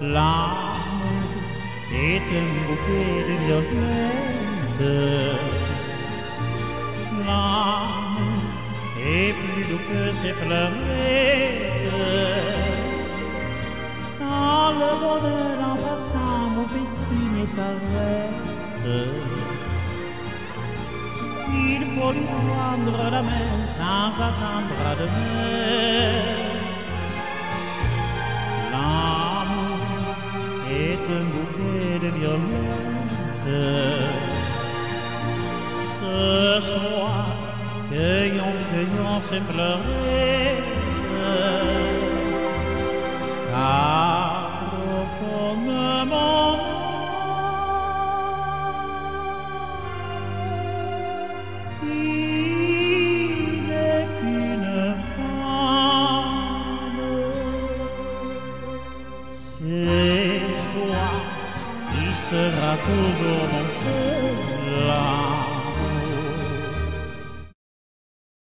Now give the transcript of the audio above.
L'amour est un bouquet de violettes. L'amour est plus doux que ses fleurettes. Quand le bonheur en passant mauvais signe s'arrête, il faut lui prendre la main sans attendre à demain. L'amour est un bouquet de violettes. Ce soir, cueillons ces fleurettes. Car comme mon il n'est qu'une femme. C'est toi qui seras toujours mon seul.